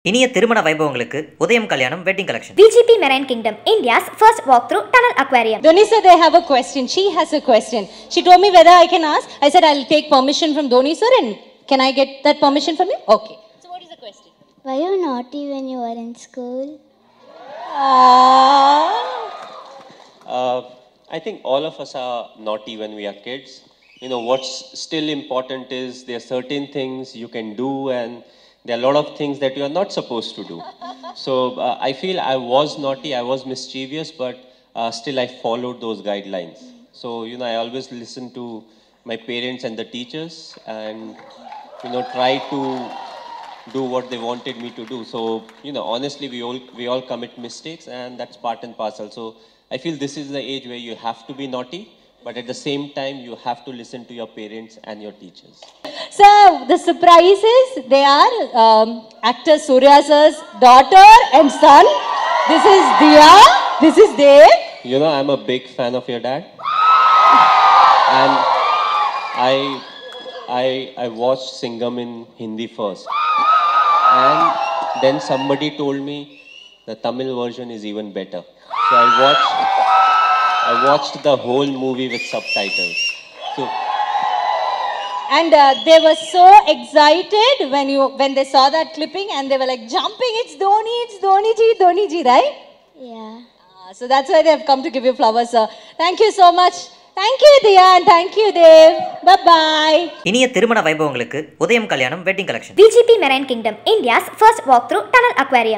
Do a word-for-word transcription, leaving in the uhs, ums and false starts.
இனிய திருமண வைபவங்களுக்கு உதயம் கல்யாணம் wedding collection. V G P Marine Kingdom, India's first walk-through tunnel aquarium. Dhoni sir, they have a question. She has a question. She told me whether I can ask. I said I'll take permission from Dhoni sir, and can I get that permission from you? Okay. So what is the question? Were you naughty when you were in school? Uh, I think all of us are naughty when we are kids. You know, what's still important is there are certain things you can do and there are a lot of things that you are not supposed to do. So uh, I feel I was naughty, I was mischievous, but uh, still I followed those guidelines. So, you know, I always listened to my parents and the teachers and, you know, try to do what they wanted me to do. So, you know, honestly, we all, we all commit mistakes and that's part and parcel. So I feel this is the age where you have to be naughty, but at the same time, you have to listen to your parents and your teachers. So the surprises, they are um, actor Suriya sir's daughter and son. This is Diya. This is Dev. You know, I'm a big fan of your dad. And I, I, I watched Singham in Hindi first. And then somebody told me the Tamil version is even better. So I watched, I watched the whole movie with subtitles. So, and uh, they were so excited when you when they saw that clipping and they were like jumping. It's Dhoni, it's Dhoni ji, Dhoni ji, right? Yeah. Uh, so that's why they have come to give you flowers, sir. Thank you so much. Thank you, Diya, and thank you, Dev. Bye bye. இனிய திருமண வைபவங்களுக்கு உதயம் கல்யாணம் wedding collection. V G P Marine Kingdom, India's first walk-through tunnel aquarium.